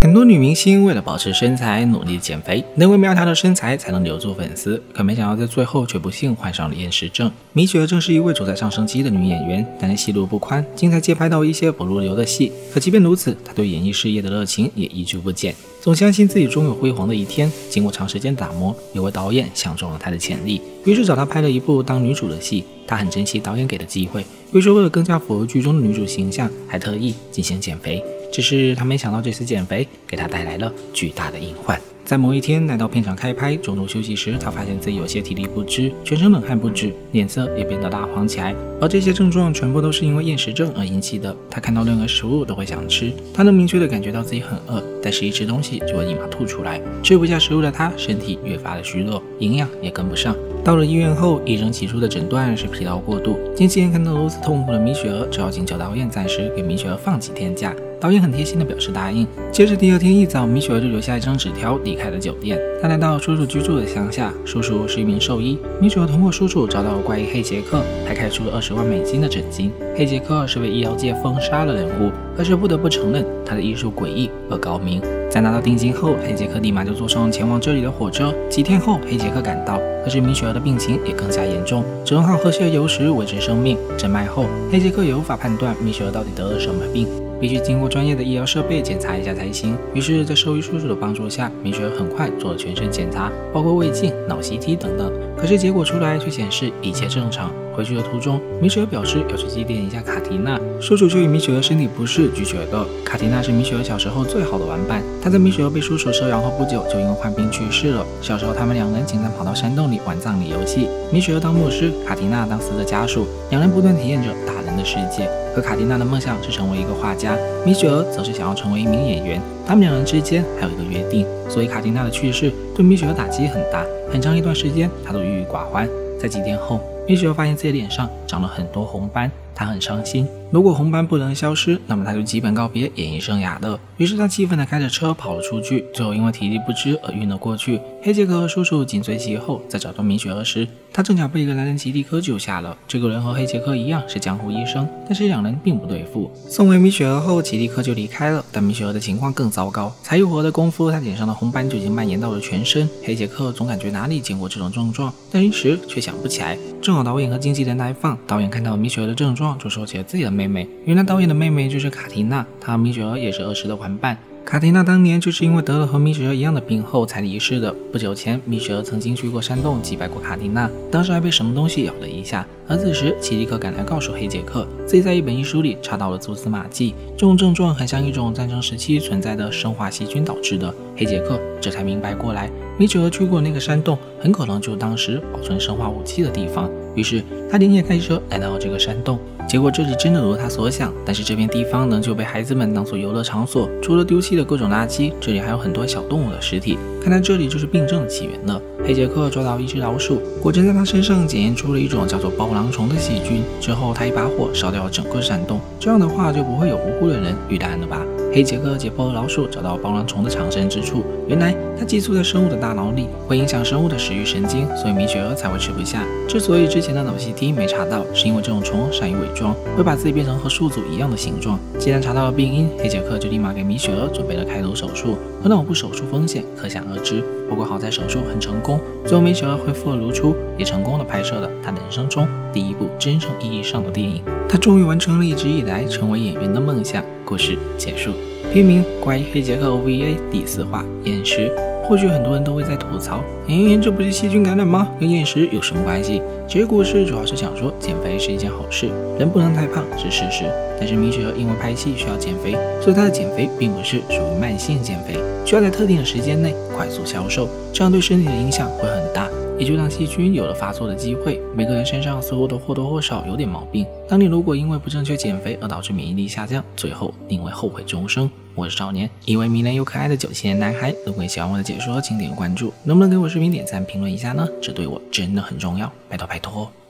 很多女明星为了保持身材努力减肥，能为苗条的身材才能留住粉丝，可没想到在最后却不幸患上了厌食症。米雪儿正是一位处在上升期的女演员，但是戏路不宽，经常接拍到一些不入流的戏。可即便如此，她对演艺事业的热情也依旧不减，总相信自己终有辉煌的一天。经过长时间打磨，有位导演相中了她的潜力，于是找她拍了一部当女主的戏。她很珍惜导演给的机会，于是为了更加符合剧中的女主形象，还特意进行减肥。只是他没想到这次减肥给他带来了巨大的隐患。在某一天来到片场开拍，中途休息时，他发现自己有些体力不支，全身冷汗不止，脸色也变得蜡黄起来，而这些症状全部都是因为厌食症而引起的。他看到任何食物都会想吃，他能明确地感觉到自己很饿，但是一吃东西就会立马吐出来。吃不下食物的他，身体越发的虚弱，营养也跟不上。到了医院后，医生起初的诊断是疲劳过度。经纪人看到如此痛苦的米雪儿，只好请求导演暂时给米雪儿放几天假。导演很贴心地表示答应。接着第二天一早，米雪儿就留下一张纸条离开了酒店。她来到叔叔居住的乡下，叔叔是一名兽医。米雪儿通过叔叔找到了怪异黑杰克，还开出了20万美金的诊金。黑杰克是为医疗界封杀的人物，可是不得不承认他的医术诡异而高明。在拿到定金后，黑杰克立马就坐上前往这里的火车。几天后，黑杰克赶到，可是米雪儿的病情也更加严重，只能靠喝些油食维持生命。诊脉后，黑杰克也无法判断米雪儿到底得了什么病，必须经过专业的医疗设备检查一下才行。于是，在兽医叔叔的帮助下，米雪儿很快做了全身检查，包括胃镜、脑 CT 等等。可是结果出来却显示一切正常。回去的途中，米雪儿表示要去祭奠一下卡缇娜，叔叔却以米雪儿身体不适拒绝了。卡缇娜是米雪儿小时候最好的玩伴，她在米雪儿被叔叔收养后不久就因为患病去世了。小时候他们两人经常跑到山洞里玩葬礼游戏，米雪儿当牧师，卡缇娜当死者家属，两人不断体验着大人的世界。可卡缇娜的梦想是成为一个画家，米雪儿则是想要成为一名演员。他们两人之间还有一个约定，所以卡缇娜的去世对米雪儿打击很大，很长一段时间她都郁郁寡欢。在几天后，米雪儿发现自己脸上长了很多红斑，她很伤心。如果红斑不能消失，那么她就基本告别演艺生涯了。于是她气愤地开着车跑了出去，最后因为体力不支而晕了过去。黑杰克和叔叔紧随其后，在找到米雪儿时，他正巧被一个男人奇迪克救下了。这个人和黑杰克一样是江湖医生，但是两人并不对付。送回米雪儿后，奇迪克就离开了，但米雪儿的情况更糟糕。才一会儿的功夫，她脸上的红斑就已经蔓延到了全身。黑杰克总感觉哪里见过这种症状，但一时却想不起来。正好导演和经纪人来访，导演看到米雪儿的症状，就说起了自己的妹妹。原来导演的妹妹就是卡缇娜，她和米雪儿也是儿时的玩伴。卡缇娜当年就是因为得了和米雪儿一样的病后才离世的。不久前，米雪儿曾经去过山洞祭拜过卡缇娜，当时还被什么东西咬了一下。而此时，奇迪克赶来告诉黑杰克，自己在一本医书里查到了蛛丝马迹，这种症状很像一种战争时期存在的生化细菌导致的。黑杰克这才明白过来，米雪儿去过那个山洞，很可能就是当时保存生化武器的地方。于是他连夜开车来到了这个山洞。结果这里真的如他所想，但是这片地方呢就被孩子们当作游乐场所，除了丢弃的各种垃圾，这里还有很多小动物的尸体，看来这里就是病症的起源了。黑杰克抓到一只老鼠，果真在他身上检验出了一种叫做包囊虫的细菌，之后他一把火烧掉了整个山洞，这样的话就不会有无辜的人遇难了吧。黑杰克解剖了老鼠，找到包囊虫的藏身之处，原来它寄宿在生物的大脑里，会影响生物的食欲神经，所以米雪儿才会吃不下。之所以之前的脑 CT 没查到，是因为这种虫善于伪装，会把自己变成和宿主一样的形状。既然查到了病因，黑杰克就立马给米雪儿准备了开颅手术，而脑部手术风险可想而知。不过好在手术很成功，最后米雪儿恢复了如初，也成功的拍摄了她人生中第一部真正意义上的电影。她终于完成了一直以来成为演员的梦想。故事结束。片名《怪异黑杰克 OVA》第4话厌食。或许很多人都会在吐槽，这不是细菌感染吗？跟厌食有什么关系？其实故事主要是想说，减肥是一件好事，人不能太胖是事实。但是米雪儿因为拍戏需要减肥，所以她的减肥并不是属于慢性减肥，需要在特定的时间内快速消瘦，这样对身体的影响会很大，也就让细菌有了发作的机会。每个人身上似乎都或多或少有点毛病，当你如果因为不正确减肥而导致免疫力下降，最后定会后悔终生。我是少年，一位迷人又可爱的97年男孩。如果你喜欢我的解说，请点个关注，能不能给我视频点赞评论一下呢？这对我真的很重要，拜托拜托。